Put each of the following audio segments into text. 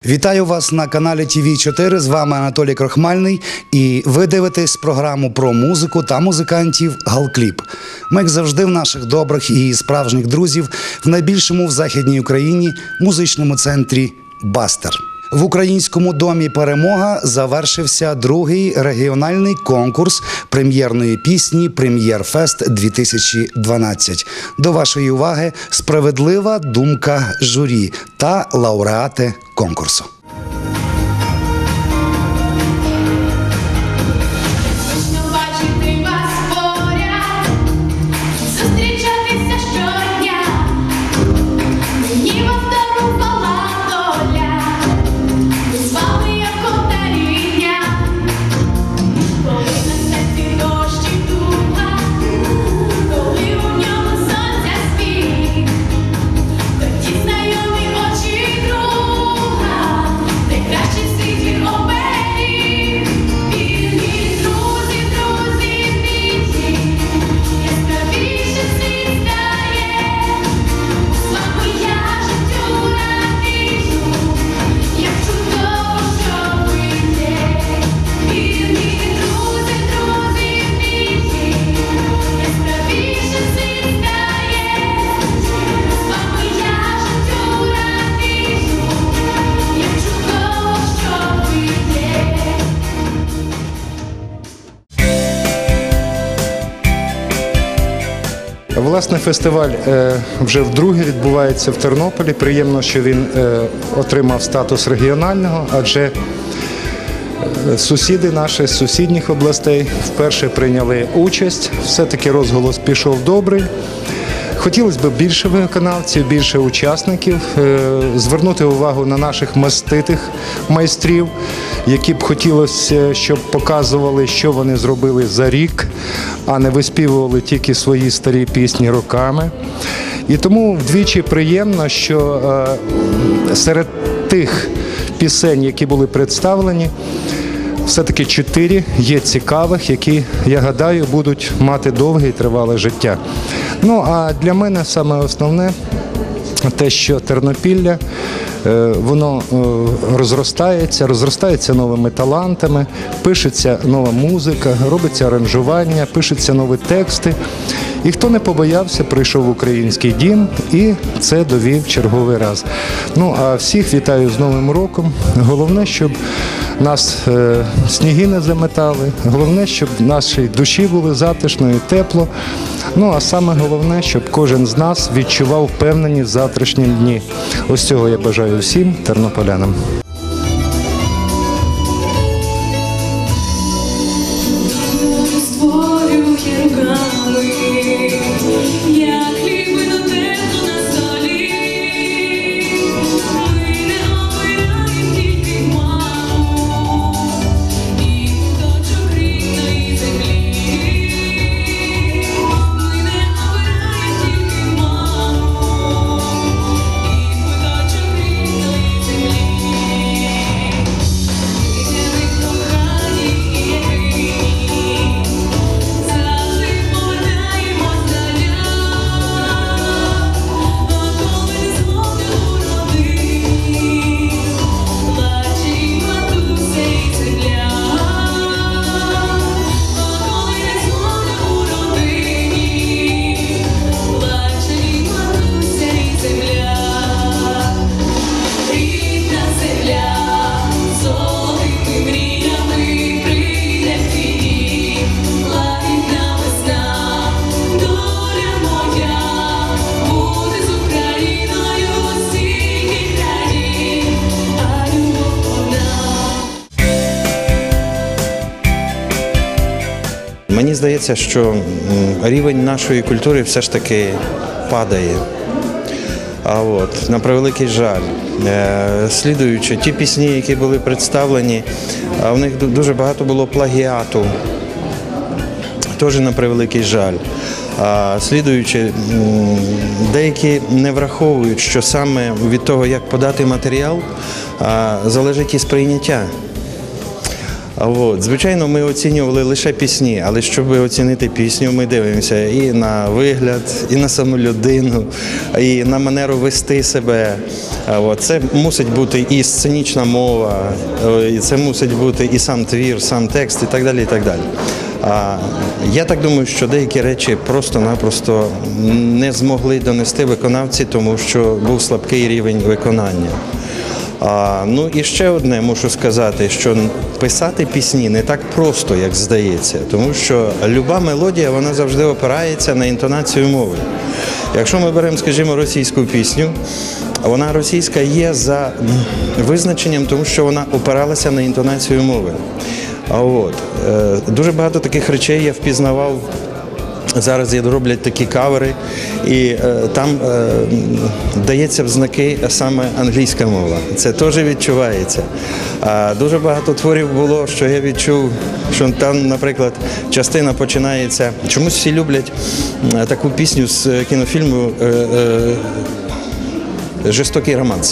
Вітаю вас на каналі ТВ4, з вами Анатолій Крохмальний, і ви дивитесь програму про музику та музикантів «Галкліп». Ми, як завжди, в наших добрих і справжніх друзів в найбільшому в Західній Україні музичному центрі «Бастер». В Українському домі «Перемога» завершився другий регіональний конкурс прем'єрної пісні «Прем'єр-фест-2012». До вашої уваги справедлива думка журі та лауреати конкурсу. Власне, фестиваль вже вдруге відбувається в Тернополі. Приємно, що він отримав статус регіонального, адже сусіди наші з сусідніх областей вперше прийняли участь. Все-таки розголос пішов добрий. Хотілося б більше виконавців, більше учасників, звернути увагу на наших маститих майстрів, які б хотілося, щоб показували, що вони зробили за рік, а не виспівували тільки свої старі пісні роками. І тому вдвічі приємно, що серед тих пісень, які були представлені, все-таки 4 є цікавих, які, я гадаю, будуть мати довге і тривале життя. Ну, а для мене саме основне те, що Тернопілля, воно розростається новими талантами, пишеться нова музика, робиться аранжування, пишуться нові тексти. І хто не побоявся, прийшов в український дім і це довів черговий раз. Ну, а всіх вітаю з Новим роком. Головне, щоб нас сніги не заметали, головне, щоб в нашій душі було затишно і тепло. Ну, а саме головне, щоб кожен з нас відчував впевненість в завтрашні дні. Ось цього я бажаю всім тернополянам. Мені здається, що рівень нашої культури все ж таки падає. На превеликий жаль, слідуючи ті пісні, які були представлені, в них дуже багато було плагіату, теж на превеликий жаль. Слідуючи, деякі не враховують, що саме від того, як подати матеріал, залежить і сприйняття. Звичайно, ми оцінювали лише пісні, але щоб оцінити пісню, ми дивимося і на вигляд, і на саму людину, і на манеру вести себе. Це мусить бути і сценічна мова, і це мусить бути і сам твір, сам текст, і так далі, і так далі. Я так думаю, що деякі речі просто-напросто не змогли донести виконавці, тому що був слабкий рівень виконання. І ще одне мушу сказати, що писати пісні не так просто, як здається, тому що люба мелодія, вона завжди опирається на інтонацію мови. Якщо ми беремо, скажімо, російську пісню, вона російська є за визначенням, тому що вона опиралася на інтонацію мови. Дуже багато таких речей я впізнавав. Зараз роблять такі кавери, і там дається в знаки саме англійська мова. Це теж відчувається. Дуже багато творів було, що я відчув, що там, наприклад, частина починається. Чомусь всі люблять таку пісню з кінофільму «Жорстокий романс».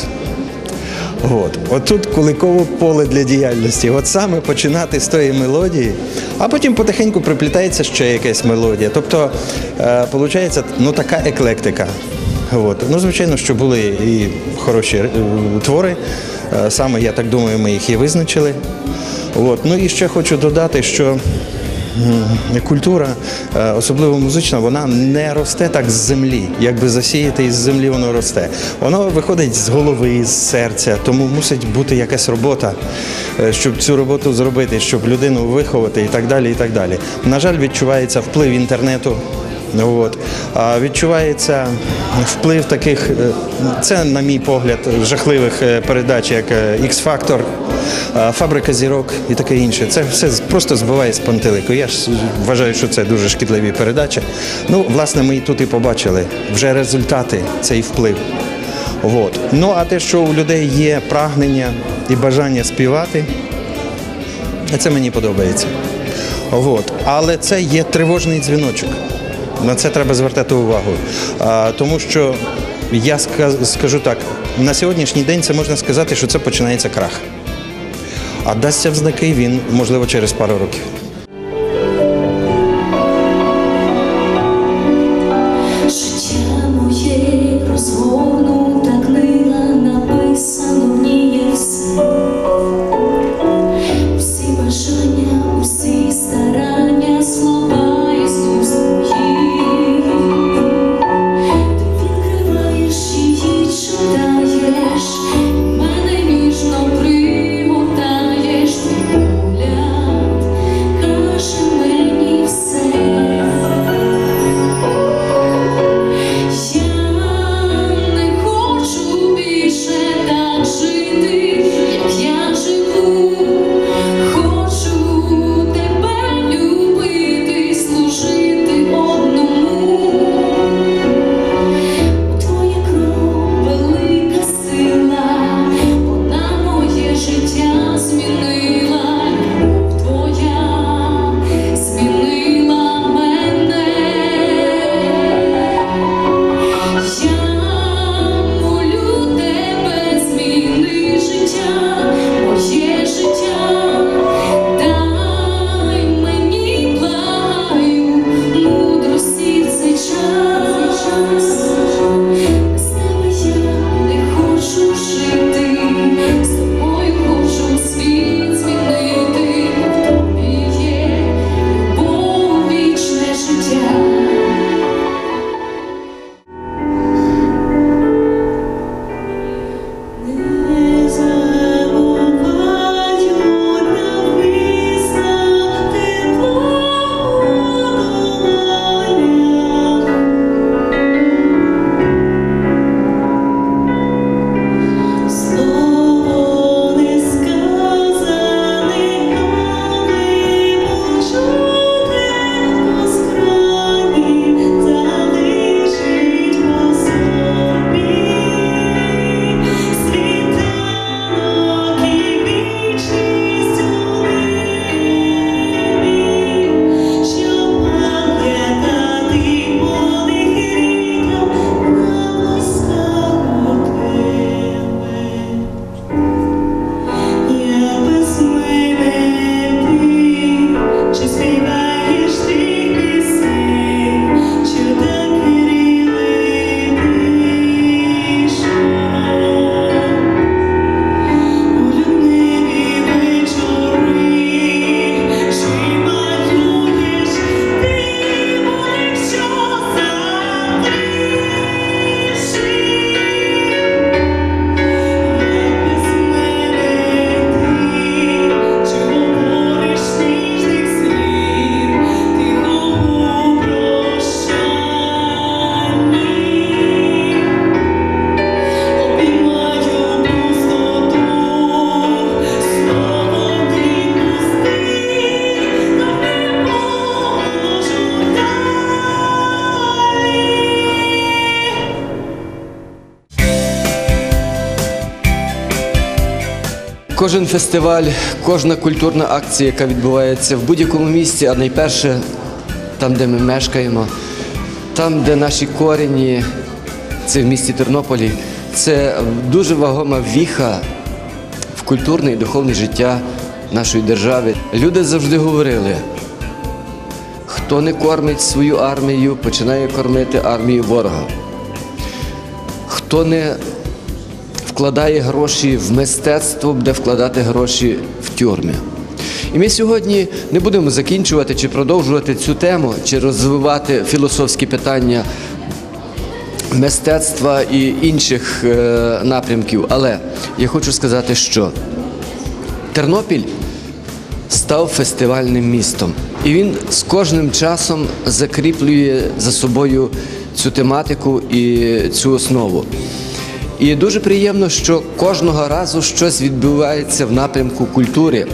Отут куликове поле для діяльності. Саме починати з тої мелодії, а потім потихеньку приплітається ще якась мелодія. Тобто, виходить, така еклектика. Звичайно, що були і хороші твори. Саме, я так думаю, ми їх і визначили. І ще хочу додати, що культура, особливо музична, вона не росте так з землі. Якби засіяти із землі, воно росте. Воно виходить з голови, з серця, тому мусить бути якась робота, щоб цю роботу зробити, щоб людину виховати і так далі, і так далі. На жаль, відчувається вплив інтернету. Відчувається вплив таких, це, на мій погляд, жахливих передач, як «Ікс-фактор», «Фабрика зірок» і таке інше. Це все просто збиває з пантелику. Я ж вважаю, що це дуже шкідливі передачі. Власне, ми і тут і побачили вже результати, цей вплив. А те, що у людей є прагнення і бажання співати, це мені подобається. Але це є тривожний дзвіночок. На це треба звертати увагу. Тому що, я скажу так, на сьогоднішній день це можна сказати, що це починається крах. А дасться в знаки він, можливо, через пару років. Життя моє розгорнута книга, написано в ній є все. Усі бажання, усі старання, слова Ісус твої. Ти відкриваєш її, читаєш, мене ніжно пригортаєш, твій погляд Кожен фестиваль, кожна культурна акція, яка відбувається в будь-якому місці, а найперше там, де ми мешкаємо, там, де наші корені, це в місті Тернополі, це дуже вагома віха в культурне і духовне життя нашої держави. Люди завжди говорили, хто не кормить свою армію, починає кормити армію ворога. Хто не вкладає гроші в мистецтво, буде вкладати гроші в тюрми. І ми сьогодні не будемо закінчувати чи продовжувати цю тему, чи розвивати філософські питання мистецтва і інших напрямків. Але я хочу сказати, що Тернопіль став фестивальним містом. І він з кожним часом закріплює за собою цю тематику і цю основу. І дуже приємно, що кожного разу щось відбувається в напрямку культури,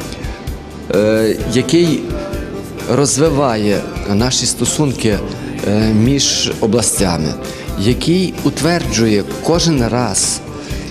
який розвиває наші стосунки між областями, який утверджує кожен раз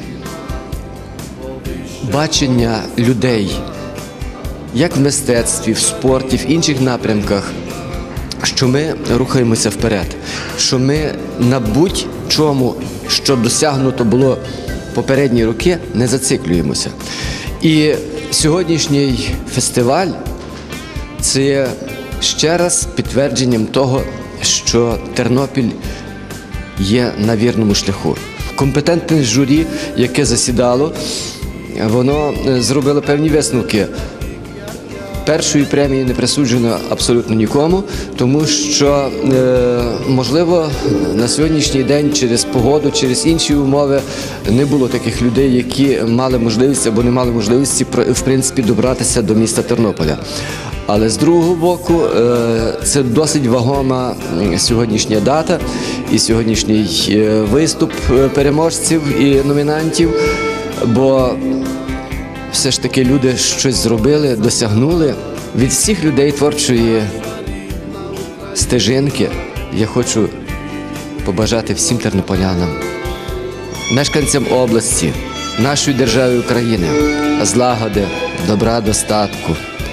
бачення людей, як в мистецтві, в спорті, в інших напрямках, що ми рухаємося вперед, що ми на будь-чому, що досягнуто було попередні роки, не зациклюємося. І сьогоднішній фестиваль – це є ще раз підтвердженням того, що Тернопіль є на вірному шляху. Компетентне журі, яке засідало, воно зробило певні висновки. Першої премії не присуджено абсолютно нікому, тому що, можливо, на сьогоднішній день через погоду, через інші умови не було таких людей, які мали можливість або не мали можливості, в принципі, добратися до міста Тернополя. Але з другого боку, це досить вагома сьогоднішня дата і сьогоднішній виступ переможців і номінантів, бо все ж таки люди щось зробили, досягнули. Від всіх людей творчої стежинки я хочу побажати всім тернополянам, мешканцям області, нашої держави України, злагоди, добра, достатку,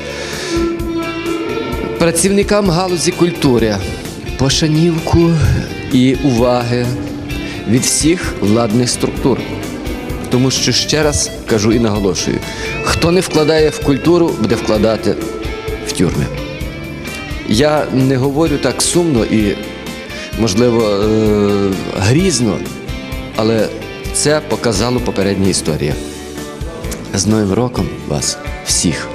працівникам галузі культури, пошанівку і уваги від всіх владних структур. Тому що, ще раз кажу і наголошую, хто не вкладає в культуру, буде вкладати в тюрми. Я не говорю так сумно і, можливо, грізно, але це показало попередня історія. З Новим роком вас всіх!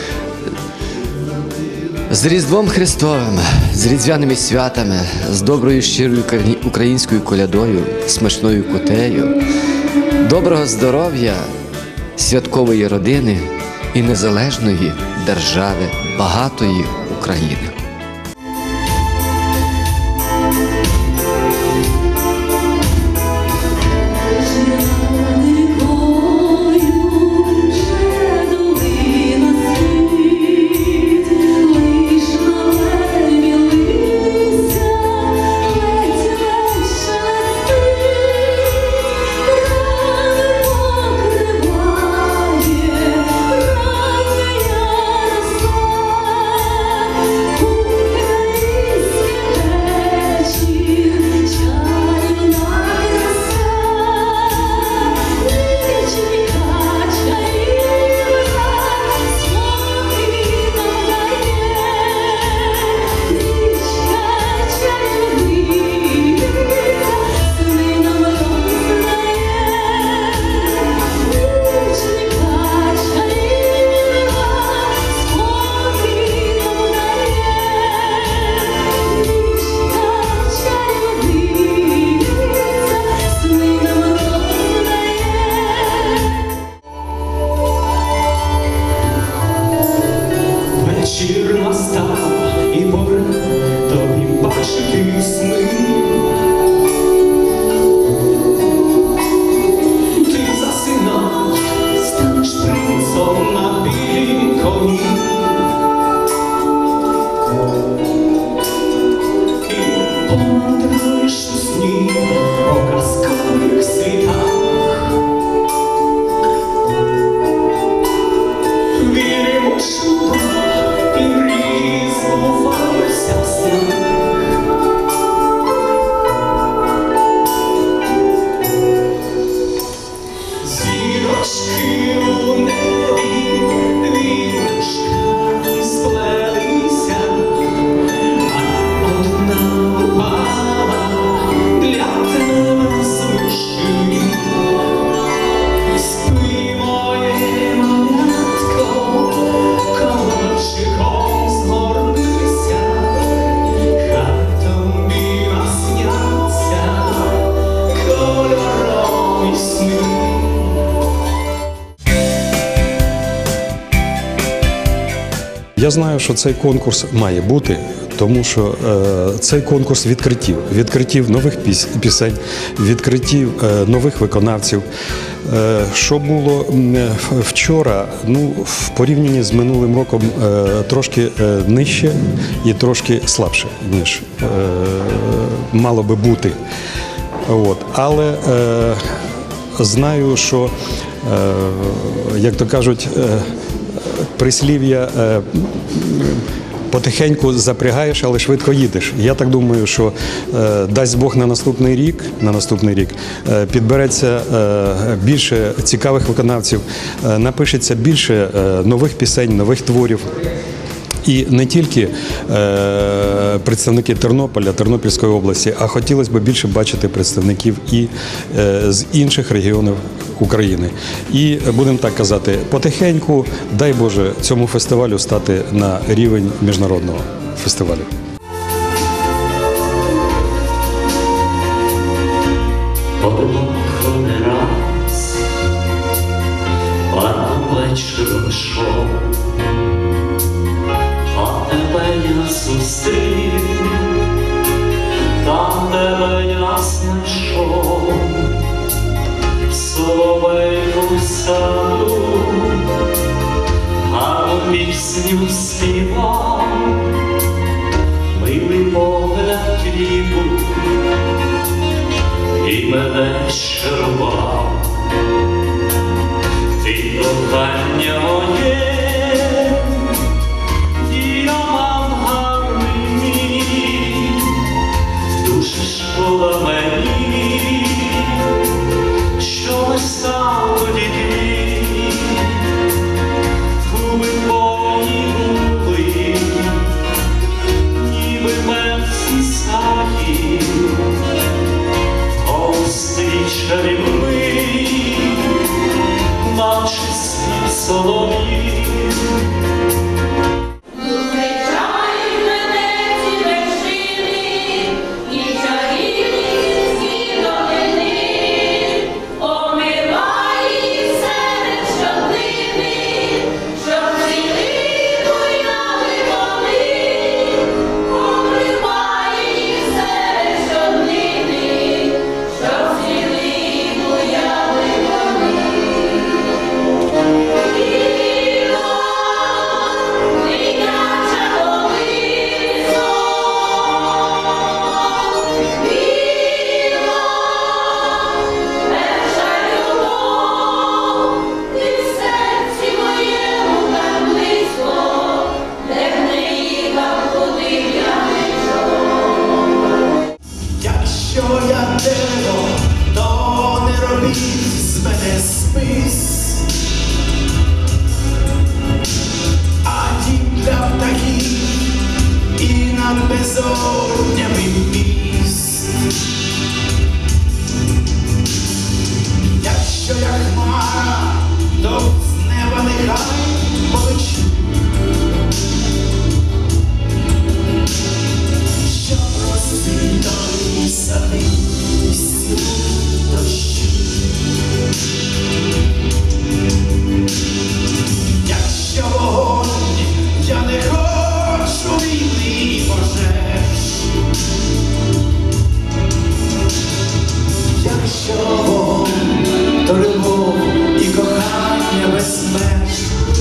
З Різдвом Христовим, з різдвяними святами, з доброю щирою українською колядою, смачною кутею, доброго здоров'я, святкової родини і незалежної держави, багатої України. Ой, Я знаю, що цей конкурс має бути, тому що цей конкурс відкриттів нових пісень, відкриттів нових виконавців. Що було вчора, в порівнянні з минулим роком трошки нижче і трошки слабше, ніж мало би бути. Але знаю, що, як то кажуть, прислів'я потихеньку запрягаєш, але швидко їдеш. Я так думаю, що дасть Бог на наступний рік підбереться більше цікавих виконавців, напишеться більше нових пісень, нових творів. І не тільки представники Тернополя, Тернопільської області, а хотілося б більше бачити представників і з інших регіонів України. І будемо так казати, потихеньку, дай Боже, цьому фестивалю стати на рівень міжнародного фестивалю. Одиноко не раз, ладно вечором йшов, а тебе я зустрів, там тебе я знайшов, соловейку в саду, гарну пісню співав, милий погляд твій був, і мене щарував. Ти кохання моє, діамант гарний, душиш була мені, що не стало дітей, губи твої губи, ніби мерці стаї, чарівний, наче світ солов'їн. Безоднями міст. Якщо я хмара, то з неба нехай полечу, що розцвітали сади всю дощі. Якщо вогонь я не хочу війни пожеж, якщо вогонь, то любов і кохання без меж.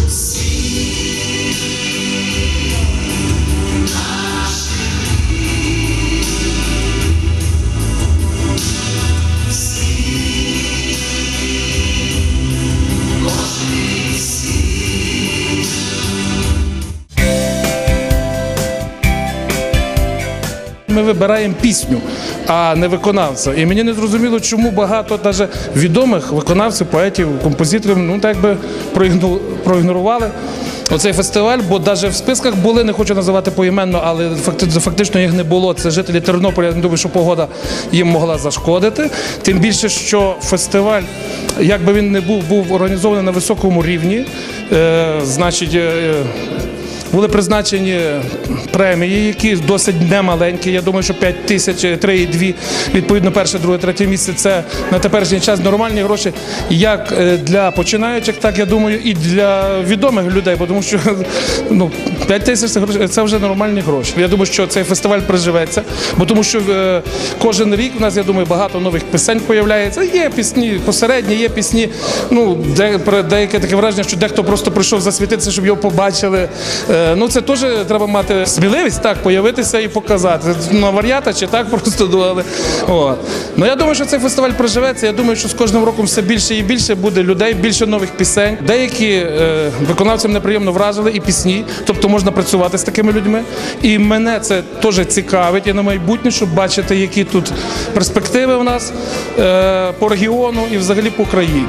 Ми вибираємо пісню, а не виконавця. І мені не зрозуміло, чому багато навіть відомих виконавців, поетів, композиторів, так би проігнорували оцей фестиваль, бо навіть в списках були, не хочу називати поіменно, але фактично їх не було. Це жителі Тернополя, я не думаю, що погода їм могла зашкодити. Тим більше, що фестиваль, як би він не був організований на високому рівні, значить, Були призначені премії, які досить немаленькі. Я думаю, що 5 тисяч, 3,2, відповідно, перше, друге, третє місце – це на теперішній час нормальні гроші як для починаючих, так, я думаю, і для відомих людей, тому що 5 тисяч – це вже нормальні гроші. Я думаю, що цей фестиваль приживеться, бо тому що кожен рік у нас, я думаю, багато нових пісень появляється. Є пісні посередні, є пісні, деяке таке враження, що дехто просто прийшов засвітитися, щоб його побачили. Це теж треба мати сміливість, так, появитися і показати. На вар'ята чи так просто думали. Я думаю, що цей фестиваль приживеться. Я думаю, що з кожним роком все більше і більше буде людей, більше нових пісень. Деякі виконавцям неприємно вразили і пісні, тобто можна працювати з такими людьми. І мене це теж цікавить і на майбутнє, щоб бачити, які тут перспективи у нас по регіону і взагалі по країні.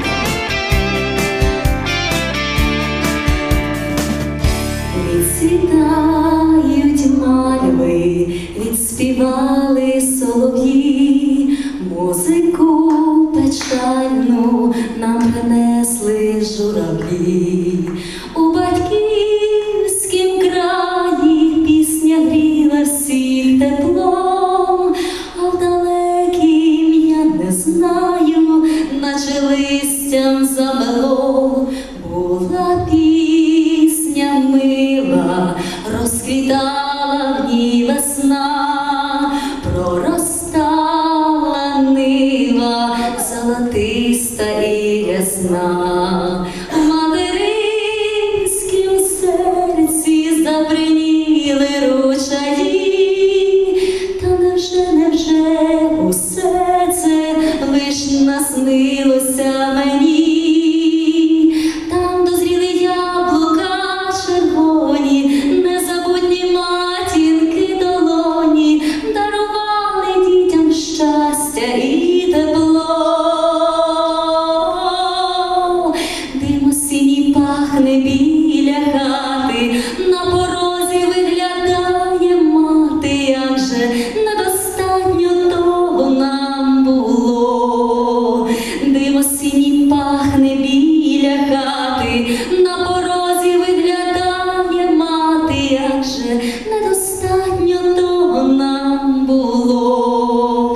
Відсвітають мальви, відспівали солов'ї, музику печальну нам принесли журавлі. У батьківськім краї пісня гріла всіх теплом, а в далекім я не знаю, наче листям замело, була пісня мила, розквітала в ній весна, проростала нива, золотиста і рясна. В материнськім серці забриніли ручаї, та невже усе це лиш наснилося мені? Там дозріли яблука червоні, незабутні матінки долоні, дарували дітям щастя і тепло. Дим осінній пахне біля хати, на порозі виглядає мати, як же недостатньо того нам було. Дим осінній пахне біля хати, на порозі виглядає мати, як же недостатньо того нам було.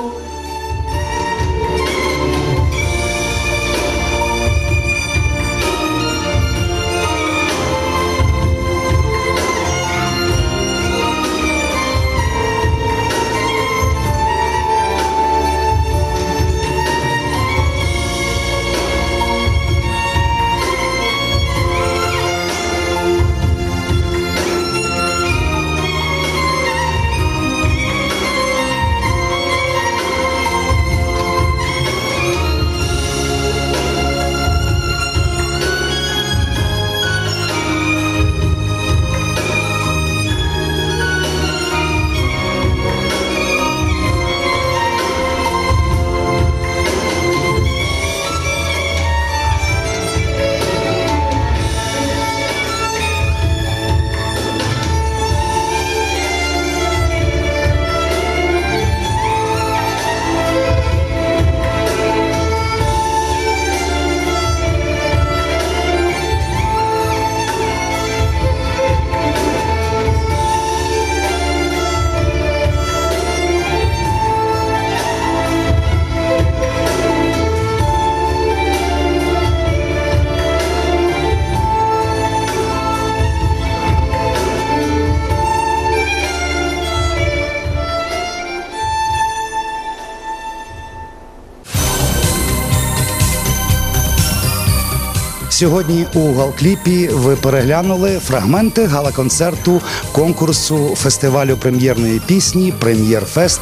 Сьогодні у Галкліпі ви переглянули фрагменти гала-концерту конкурсу фестивалю прем'єрної пісні «Прем'єр-фест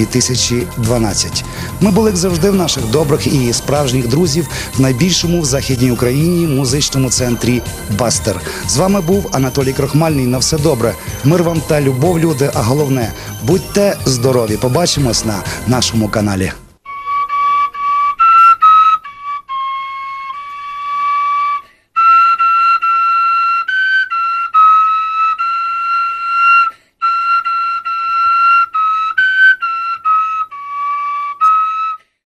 2012». Ми були, як завжди, в наших добрих і справжніх друзів в найбільшому в Західній Україні музичному центрі «Бастер». З вами був Анатолій Крохмальний. На все добре. Мир вам та любов, люди, а головне – будьте здорові. Побачимось на нашому каналі.